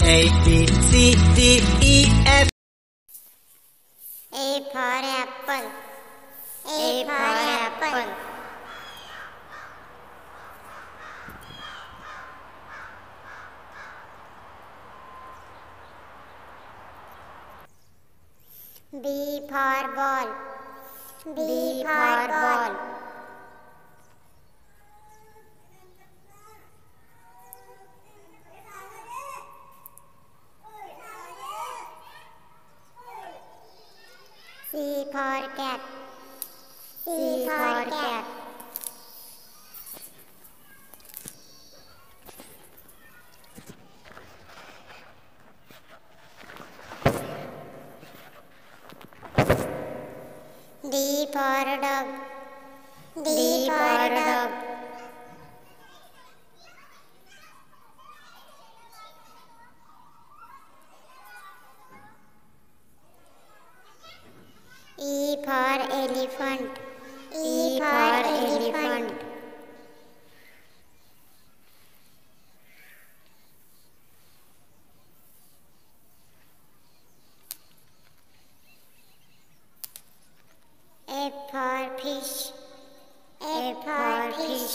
A B C D E F. A for apple. A for apple. B for ball. B for ball. C for cat. C for cat. D for dog. D for dog. E for elephant. E for elephant. F for fish. F for fish.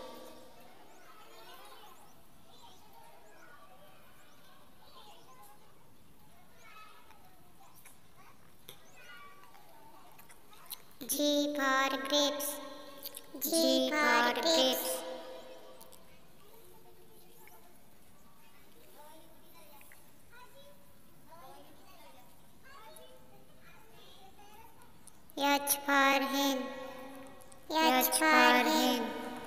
G for grapes. G for grapes. H for hen. H for hen.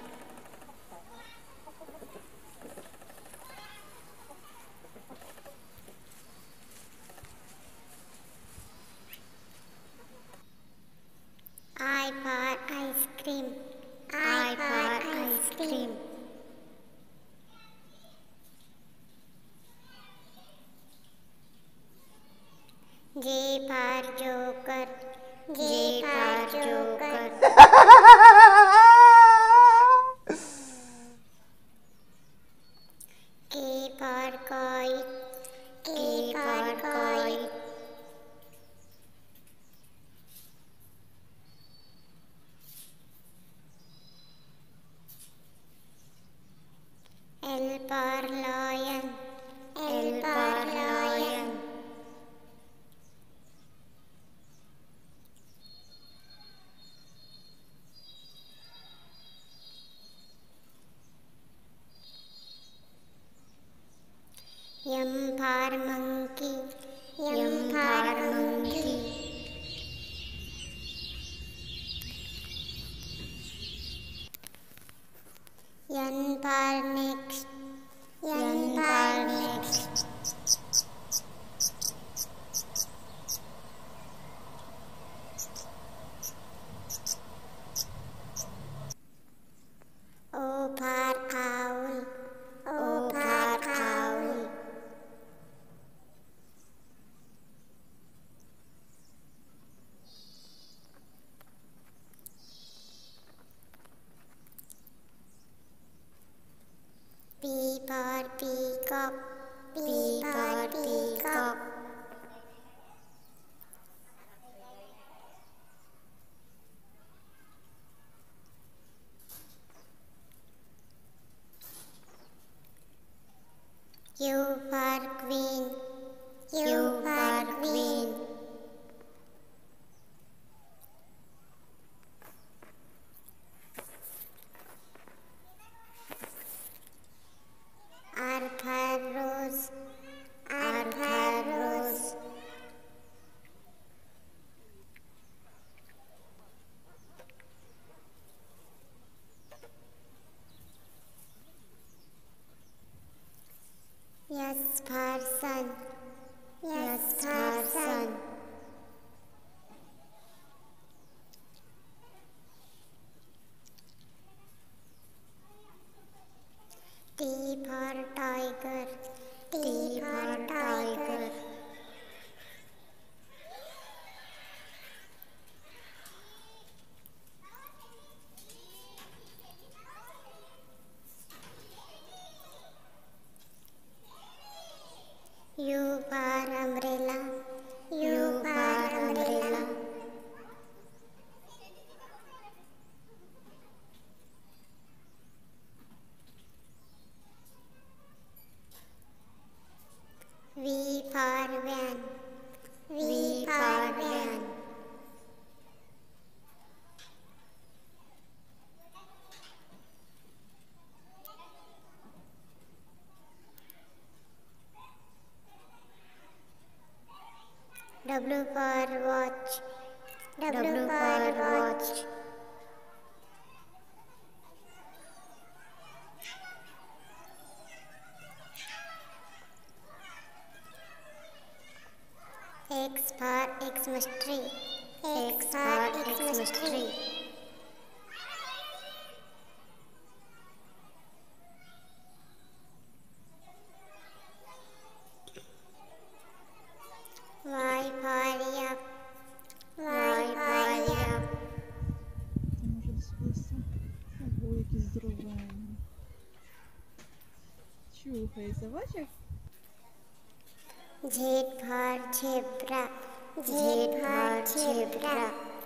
I for ice cream. I for ice cream. J for joker. J for joker. K for kite. K for kite. L for lion. L for lion. M for monkey. M for monkey. N for next. N for next. O for owl. O for owl. P for peacock. P for peacock. Q for queen. Q for queen. R for rose. R for rose. S for sun. S for sun. T for tiger. T for tiger. W for watch. W for watch. X for Xmas tree. X for Xmas tree. Y for yak. Y for yak. Może dosłownie. Ого, які здоровенні. Чухай, собачок? Z for zebra. Z for zebra.